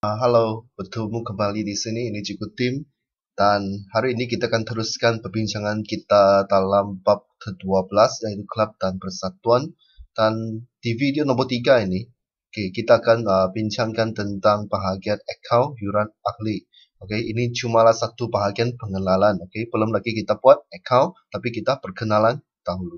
Halo, bertemu kembali di sini. Ini Cikgu Tim. Dan hari ini kita akan teruskan perbincangan kita dalam bab ke-12, yaitu Kelab dan Persatuan. Dan di video nombor 3 ini, kita akan bincangkan tentang bahagian akaun yuran ahli. Ini cumalah satu bahagian pengenalan. Belum lagi kita buat akaun, tapi kita perkenalan dahulu.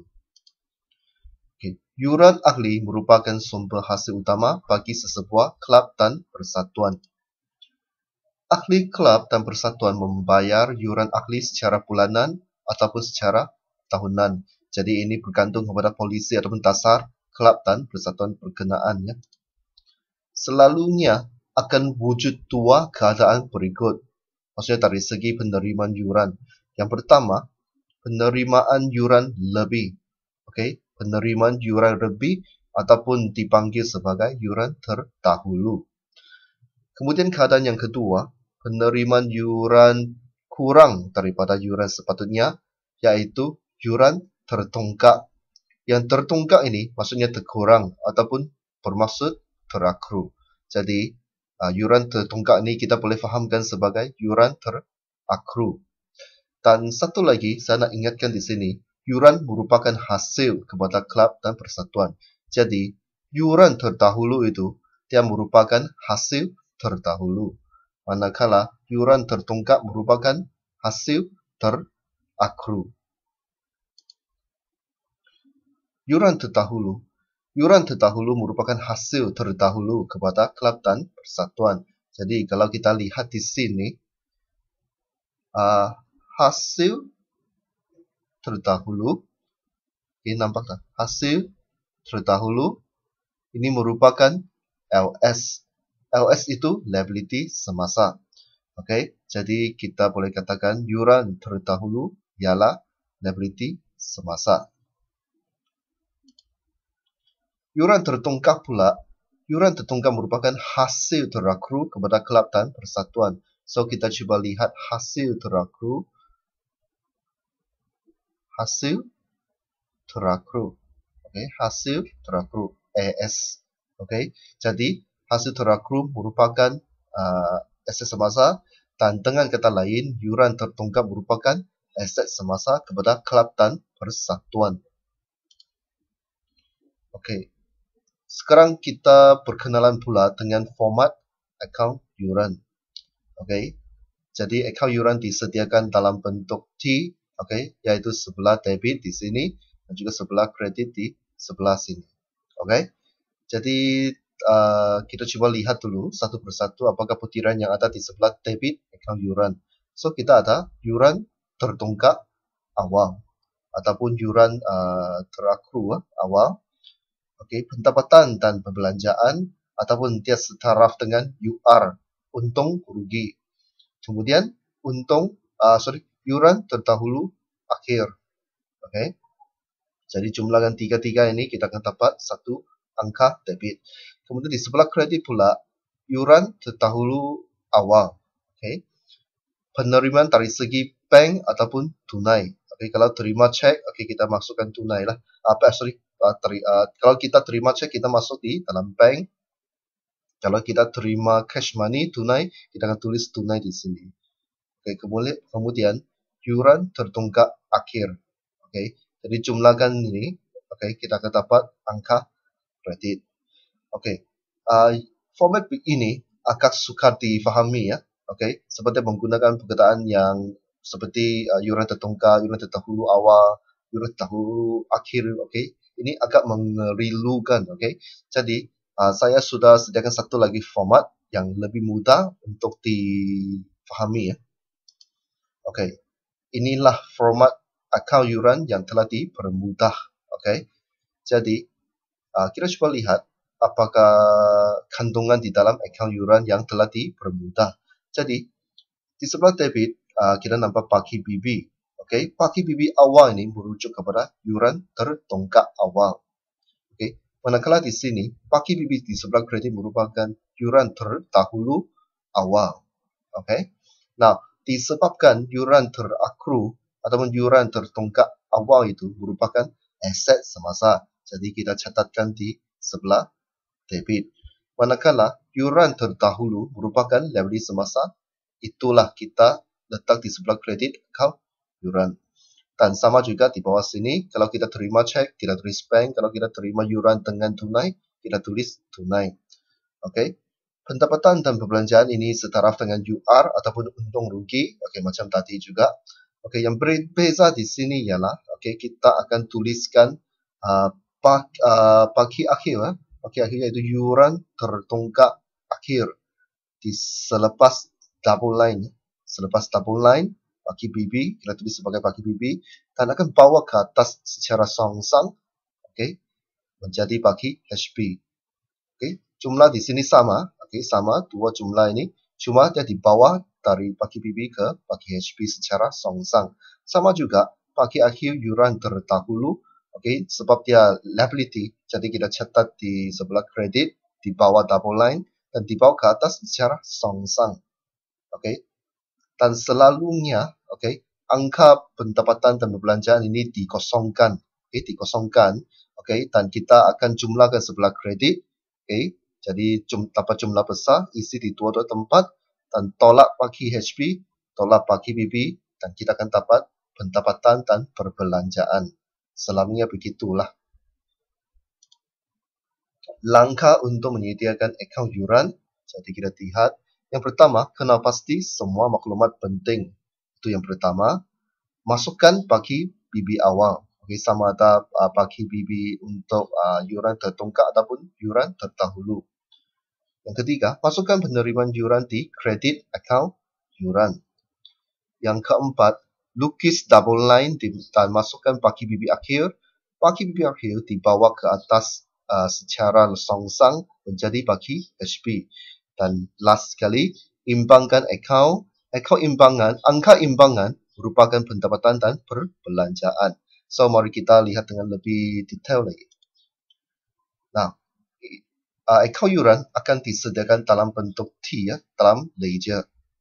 Yuran ahli merupakan sumber hasil utama bagi sesebuah kelab dan persatuan. Ahli kelab dan persatuan membayar yuran ahli secara bulanan ataupun secara tahunan. Jadi ini bergantung kepada polisi ataupun dasar kelab dan persatuan berkenaan. Selalunya akan wujud dua keadaan berikut. Maksudnya dari segi penerimaan yuran. Yang pertama, penerimaan yuran lebih. Penerimaan yuran lebih ataupun dipanggil sebagai yuran terdahulu. Kemudian keadaan yang kedua, penerimaan yuran kurang daripada yuran sepatutnya, yaitu yuran tertunggak. Yang tertunggak ini maksudnya terkurang ataupun bermaksud terakru. Jadi, yuran tertunggak ini kita boleh fahamkan sebagai yuran terakru. Dan satu lagi, saya nak ingatkan di sini, yuran merupakan hasil kepada kelab dan persatuan. Jadi, yuran terdahulu itu, dia merupakan hasil terdahulu. Manakala yuran tertunggak merupakan hasil terakru. Yuran terdahulu merupakan hasil terdahulu kepada kelab dan persatuan. Jadi kalau kita lihat di sini, hasil terdahulu, ini nampak tak? Hasil terdahulu ini merupakan LS. LS itu liability semasa. Jadi kita boleh katakan yuran terdahulu ialah liability semasa. Yuran tertunggak pula, yuran tertunggak merupakan hasil terakru kepada kelab dan persatuan. So kita cuba lihat hasil terakru. Hasil terakru. Hasil terakru AS. Jadi hasil terakru merupakan aset semasa, dan dengan kata lain yuran tertunggak merupakan aset semasa kepada kelab dan persatuan. Sekarang kita berkenalan pula dengan format akaun yuran. Jadi akaun yuran disediakan dalam bentuk T, yaitu sebelah debit di sini dan juga sebelah kredit di sebelah sini. Jadi kita cuba lihat dulu satu persatu apakah butiran yang ada di sebelah debit akaun yuran. So kita ada yuran tertunggak awal ataupun yuran terakru awal. Pendapatan dan pembelanjaan ataupun dia setaraf dengan UR, untung rugi. Kemudian yuran terdahulu akhir. Jadi jumlahkan tiga-tiga ini kita akan dapat satu angka debit. Kemudian di sebelah kredit pula yuran terdahulu awal. Penerimaan dari segi bank ataupun tunai. Kalau terima cek, kita masukkan tunai lah. Kalau kita terima cek, kita masuk di dalam bank. Kalau kita terima cash money tunai, kita akan tulis tunai di sini. Kemudian yuran tertunggak akhir. Jadi jumlahkan ini, kita akan dapat angka kredit. Format ini agak sukar difahami ya. Seperti menggunakan perkataan yang seperti yuran tertunggak, yuran terdahulu awal, yuran terdahulu akhir. Ini agak mengerilukan. Jadi saya sudah sediakan satu lagi format yang lebih mudah untuk difahami ya. Inilah format akaun yuran yang telah dipermudah. Jadi kita coba lihat apakah kandungan di dalam akaun yuran yang telah dipermudah. Jadi di sebelah debit kita nampak paki BB. Paki BB awal ini merujuk kepada yuran tertunggak awal. Manakala di sini paki BB di sebelah kredit merupakan yuran terdahulu awal. Nah, disebabkan yuran terakru ataupun yuran tertunggak awal itu merupakan aset semasa. Jadi kita catatkan di sebelah debit. Manakala yuran terdahulu merupakan liability semasa, itulah kita letak di sebelah kredit account yuran. Dan sama juga di bawah sini, kalau kita terima cek, kita tulis bank. Kalau kita terima yuran dengan tunai, kita tulis tunai. Okey. Pendapatan dan perbelanjaan ini setaraf dengan UR ataupun untung rugi. Okey, macam tadi juga. Okey, yang berbeza di sini ialah, okey, kita akan tuliskan pagi akhir. Pagi akhir iaitu yuran tertunggak akhir di selepas double line. Selepas double line, pagi BB, kita tulis sebagai pagi BB, dan akan bawa ke atas secara songsang, okey, menjadi pagi HP. Okey, jumlah di sini sama, okey, sama dua jumlah ini, cuma dia dibawa dari pagi BB ke pagi HP secara songsang. Sama juga pagi akhir yuran terdahulu, okey, sebab dia liability, jadi kita catat di sebelah kredit, di bawah double line, dan dibawa ke atas secara songsang. Okey. Dan selalunya, okey, angka pendapatan dan perbelanjaan ini dikosongkan, okey, dikosongkan, okey, dan kita akan jumlahkan sebelah kredit, okey. Jadi dapat jumlah besar, isi di dua-dua tempat, dan tolak bagi HP, tolak bagi BB, dan kita akan dapat pendapatan dan perbelanjaan. Selalunya begitulah. Langkah untuk menyediakan akaun yuran, jadi kita lihat. Yang pertama, kenal pasti semua maklumat penting. Itu yang pertama. Masukkan bagi BB awal. Okay, sama ada bagi BB untuk yuran tertunggak ataupun yuran terdahulu. Yang ketiga, masukkan penerimaan yuran di kredit account yuran. Yang keempat, lukis double line dan masukkan bagi BB akhir. Bagi BB akhir dibawa ke atas secara songsang menjadi bagi HP. Dan last sekali, imbangkan akaun imbangan, angka imbangan merupakan pendapatan dan perbelanjaan. So, mari kita lihat dengan lebih detail lagi. Nah, akaun yuran akan disediakan dalam bentuk T, ya, dalam ledger.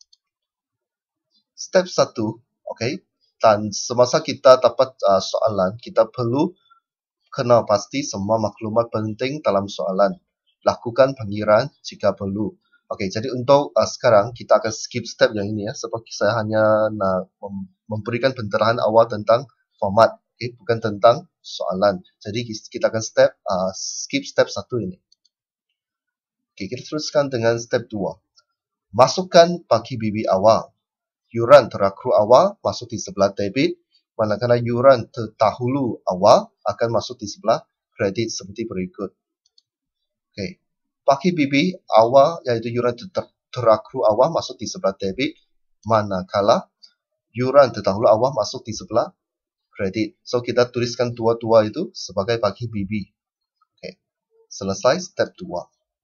Step 1, okay. Dan semasa kita dapat soalan, kita perlu kenal pasti semua maklumat penting dalam soalan. Lakukan pengiraan jika perlu. Okey, jadi untuk sekarang kita akan skip step yang ini, ya, sebab saya hanya nak memberikan pencerahan awal tentang format, okey, bukan tentang soalan. Jadi kita akan skip step 1 ini. Okey, kita teruskan dengan step 2. Masukkan bagi BB awal. Yuran terakhir awal masuk di sebelah debit, manakala yuran terdahulu awal akan masuk di sebelah kredit seperti berikut. Okey. Bagi BB awal iaitu yuran terakhir awal masuk di sebelah debit, manakala yuran terdahulu awal masuk di sebelah kredit. So kita tuliskan dua-dua itu sebagai bagi BB. Okey. Selesai step 2.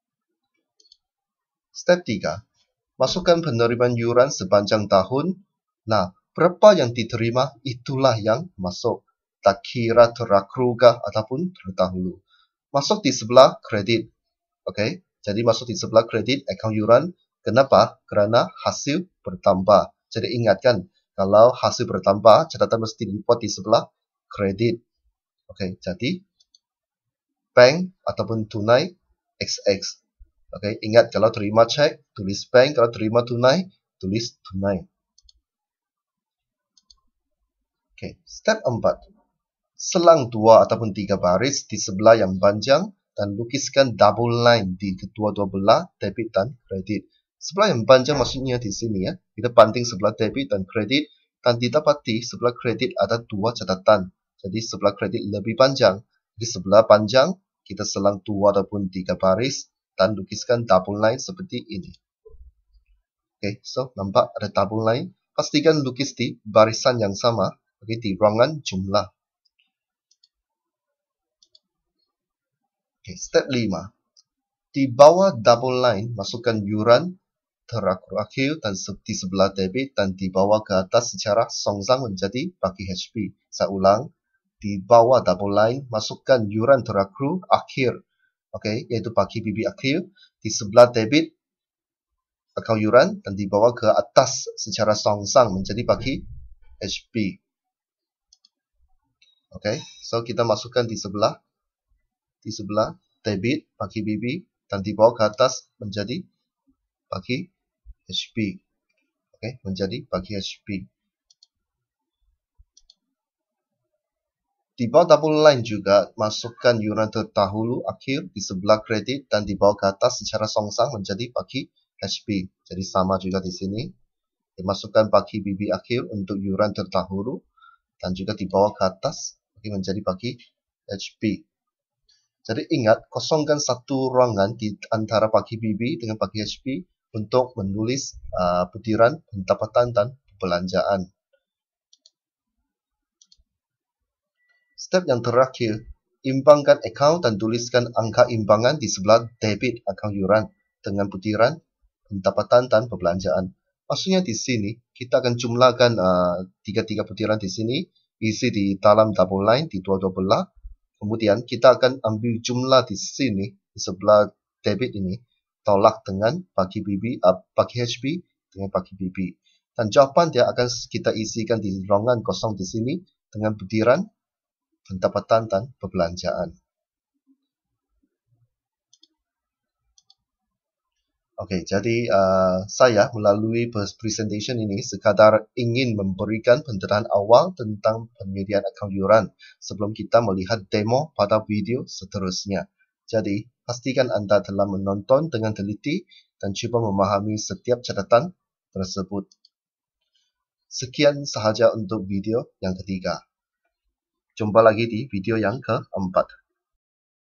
Step 3. Masukkan penerimaan yuran sepanjang tahun. Nah, berapa yang diterima itulah yang masuk. Tak kira terakhirkah ataupun terdahulu. Masuk di sebelah kredit. Okey, jadi masuk di sebelah kredit akaun yuran. Kenapa? Kerana hasil bertambah. Jadi ingatkan, kalau hasil bertambah, catatan mesti dibuat di sebelah kredit. Okey, jadi bank ataupun tunai XX. Okey, ingat kalau terima cek, tulis bank. Kalau terima tunai, tulis tunai. Okey, step 4. Selang 2 ataupun 3 baris di sebelah yang panjang dan lukiskan double line di kedua-dua belah debit dan kredit. Sebelah yang panjang maksudnya di sini, ya. Kita banding sebelah debit dan kredit dan didapati sebelah kredit ada dua catatan. Jadi sebelah kredit lebih panjang. Di sebelah panjang kita selang 2 ataupun 3 baris dan lukiskan double line seperti ini. Okey, so nampak ada double line. Pastikan lukis di barisan yang sama, okey, di ruangan jumlah. Okay, step 5. Di bawah double line, masukkan yuran terakhir dan di sebelah debit dan dibawa ke atas secara songsang menjadi bagi HP. Saya ulang. Di bawah double line, masukkan yuran terakhir akhir. Okay, iaitu bagi BB akhir. Di sebelah debit, akaun yuran dan dibawa ke atas secara songsang menjadi bagi HP. Okay, so kita masukkan di sebelah debit bagi BB dan di bawah ke atas menjadi bagi HP. Okey, menjadi bagi HP. Di bawah double line juga masukkan yuran terdahulu akhir di sebelah kredit dan di bawah ke atas secara songsang menjadi bagi HP. Jadi sama juga di sini. Dimasukkan bagi BB akhir untuk yuran terdahulu dan juga di bawah ke atas menjadi bagi HP. Jadi ingat, kosongkan satu ruangan di antara bagi BB dengan bagi HP untuk menulis butiran pendapatan dan perbelanjaan. Step yang terakhir, imbangkan akaun dan tuliskan angka imbangan di sebelah debit akaun yuran dengan butiran pendapatan dan perbelanjaan. Maksudnya di sini, kita akan jumlahkan tiga-tiga butiran di sini, isi di dalam double line di dua-dua belah. Kemudian kita akan ambil jumlah di sini, di sebelah debit ini, tolak dengan bagi BB, bagi HP dengan bagi BB. Dan jawapan dia akan kita isikan di ruangan kosong di sini dengan butiran pendapatan dan perbelanjaan. Okey, jadi saya melalui presentation ini sekadar ingin memberikan pencerahan awal tentang penyediaan akaun yuran sebelum kita melihat demo pada video seterusnya. Jadi, pastikan anda telah menonton dengan teliti dan cuba memahami setiap catatan tersebut. Sekian sahaja untuk video yang ketiga. Jumpa lagi di video yang keempat.